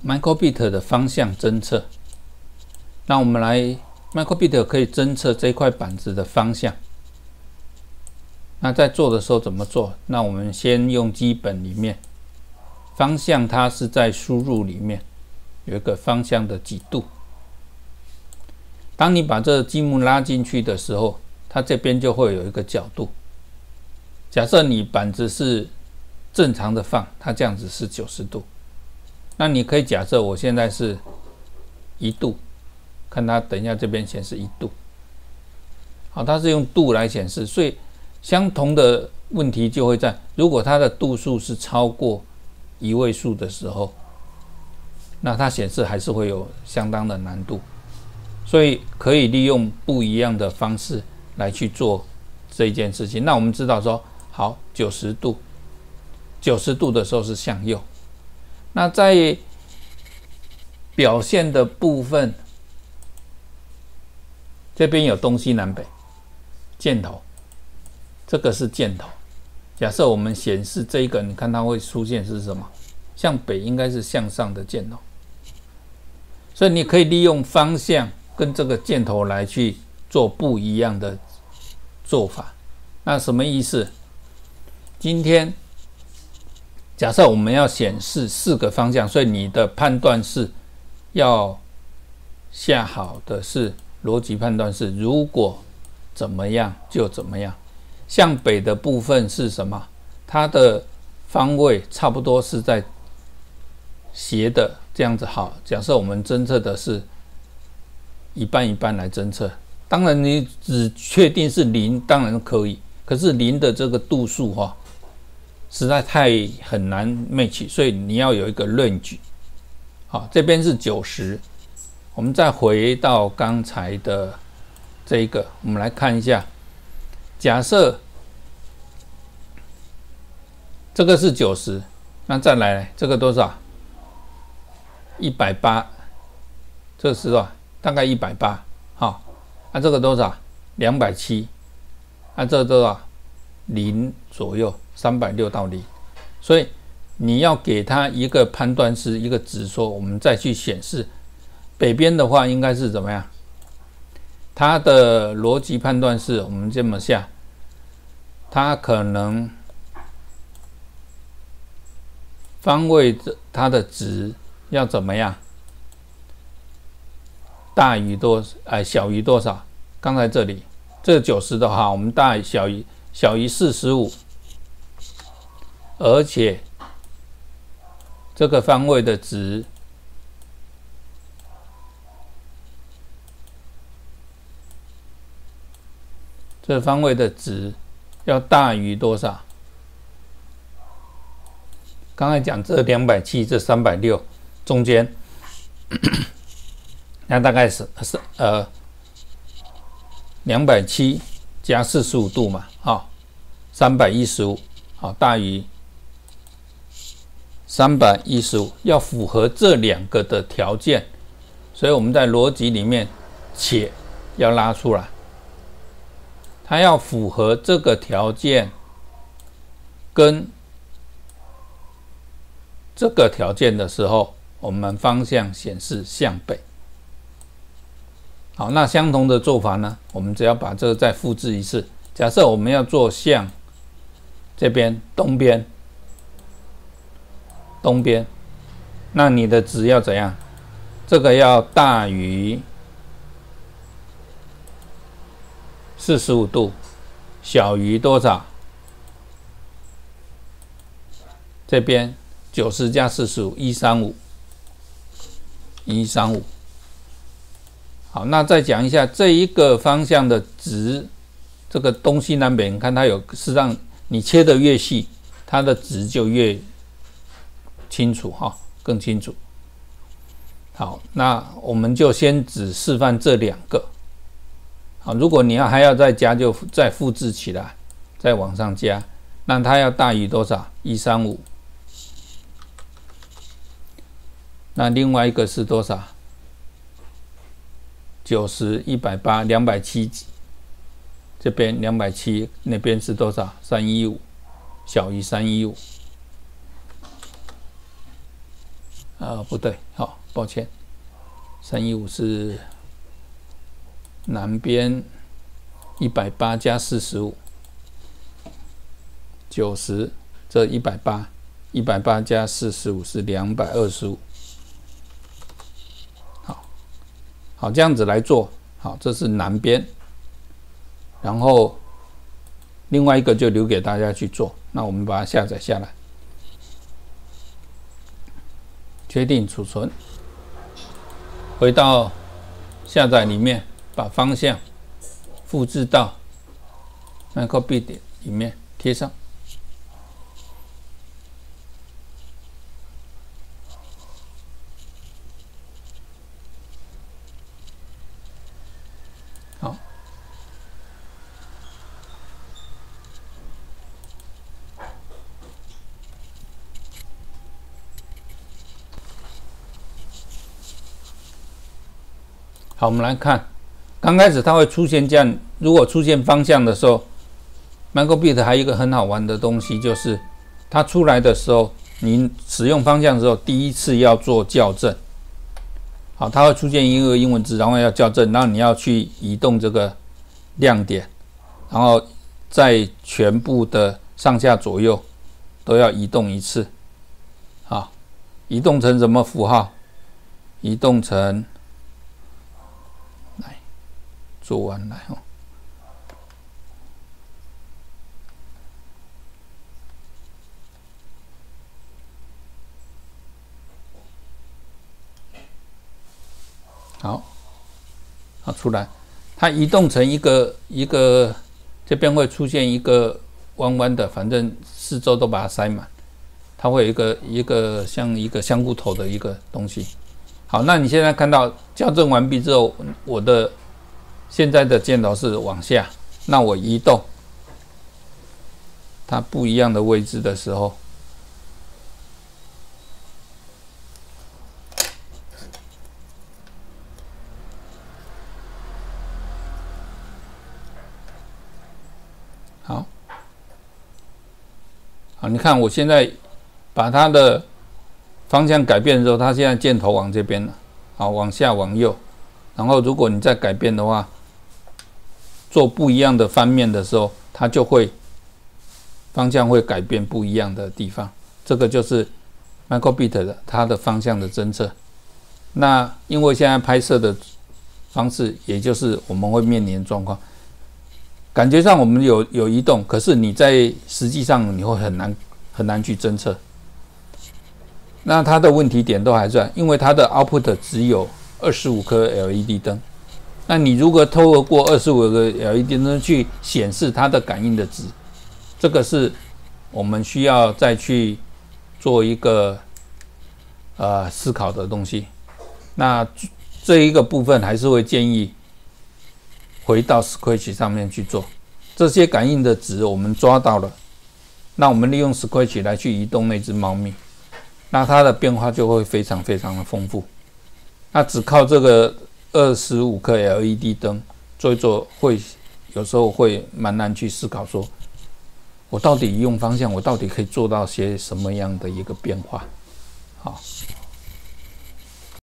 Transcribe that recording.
microbit 的方向侦测。那我们来 microbit 可以侦测这块板子的方向。那在做的时候怎么做？那我们先用基本里面方向，它是在输入里面有一个方向的几度。当你把这个积木拉进去的时候，它这边就会有一个角度。假设你板子是正常的放，它这样子是90度。那你可以假设我现在是1度，看它等一下这边显示1度。好，它是用度来显示，所以相同的问题就会在，如果它的度数是超过1位数的时候，那它显示还是会有相当的难度。所以可以利用不一样的方式来去做这一件事情。那我们知道说，好，90度，90度的时候是向右。那在表现的部分，这边有东西南北箭头，这个是箭头。假设我们显示这一个，你看它会出现是什么？向北应该是向上的箭头。所以你可以利用方向跟这个箭头来去做不一样的做法。那什么意思？今天假设我们要显示4个方向，所以你的判断是要下好的是逻辑判断是，如果怎么样就怎么样。向北的部分是什么？它的方位差不多是在斜的这样子。好，假设我们侦测的是一半一半来侦测，当然你只确定是0，当然可以。可是0的这个度数实在很难 match， 所以你要有一个 range。好，这边是90。我们再回到刚才的这一个，我们来看一下。假设这个是90，那再来这个多少？180，这个是多少？大概180。好，那这个多少？270。那这个多少？0左右，360到0。所以你要给它一个判断是一个值，说我们再去显示北边的话应该是怎么样？它的逻辑判断是我们这么下，它可能方位它的值要怎么样？大于小于多少？刚才这里这个90的话，我们小于45，而且这个方位的值要大于多少？刚才讲这270，这360中间，那大概是270加45度嘛，好，315，好，大于315，要符合这2个的条件，所以我们在逻辑里面且要拉出来。它要符合这个条件跟这个条件的时候，我们方向显示向北。好，那相同的做法呢，我们只要把这个再复制一次。假设我们要做向这边东边，那你的值要怎样？这个要大于45度，小于多少？这边90加45，135。好，那再讲一下这一个方向的值，这个东西南北，你看它有，事实上你切的越细，它的值就越清楚更清楚。好，那我们就先只示范这2个。好，如果你还要再加，就再复制起来，再往上加。那它要大于多少？135。那另外一个是多少？90、180、270，这边270，那边是多少？315，小于315。 不对，好，抱歉，315是南边180加45，90，这180加45是225。好，这样子来做，好，这是南边，然后另外一个就留给大家去做。那我们把它下载下来，确定储存，回到下载里面，把方向复制到 Microbit 里面贴上。好，好，我们来看，刚开始它会出现这样，如果出现方向的时候 ，Microbit 还有一个很好玩的东西，就是它出来的时候，你使用方向的时候，第一次要做校正。好，它会出现一个英文字，然后要校正，然后你要去移动这个亮点，然后在全部的上下左右都要移动一次。好，移动成什么符号？移动成，来，做完来哦。好，出来，它移动成一个，这边会出现一个弯弯的，反正四周都把它塞满，它会有一个像一个香菇头的一个东西。好，那你现在看到校正完毕之后，我的现在的箭头是往下，那我移动它不一样的位置的时候，好，你看我现在把它的方向改变的时候，它现在箭头往这边了，好，往下往右，然后如果你再改变的话，做不一样的翻面的时候，它就会方向会改变不一样的地方。这个就是 Microbit 的它的方向的侦测。那因为现在拍摄的方式，也就是我们会面临的状况。感觉上我们有移动，可是你在实际上你会很难去侦测。那它的问题点都还在，因为它的 output 只有25颗 LED 灯。那你如果透过25个 LED 灯去显示它的感应的值，这个是我们需要再去做一个思考的东西。那这一个部分还是会建议回到 Scratch 上面去做这些感应的值，我们抓到了，那我们利用 Scratch 来去移动那只猫咪，那它的变化就会非常非常的丰富。那只靠这个25颗 LED 灯做一做，有时候会蛮难去思考说，我到底用方向，我到底可以做到些什么样的一个变化？好。